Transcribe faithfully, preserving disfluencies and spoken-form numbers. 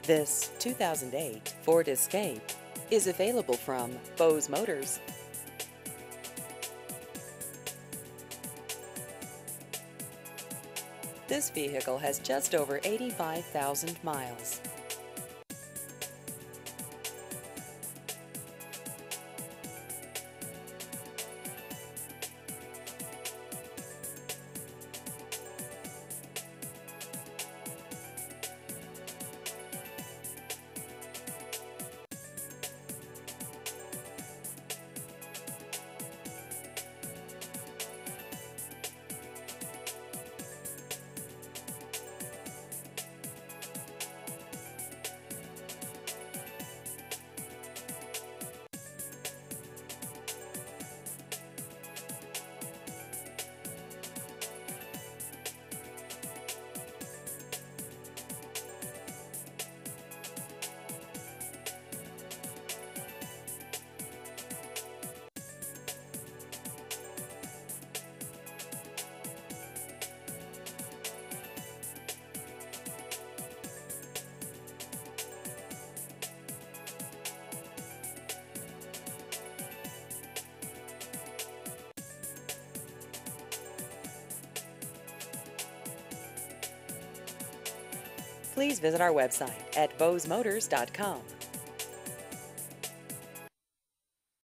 This two thousand eight Ford Escape is available from Bose Motors. This vehicle has just over eighty-five thousand miles. Please visit our website at bose motors dot com.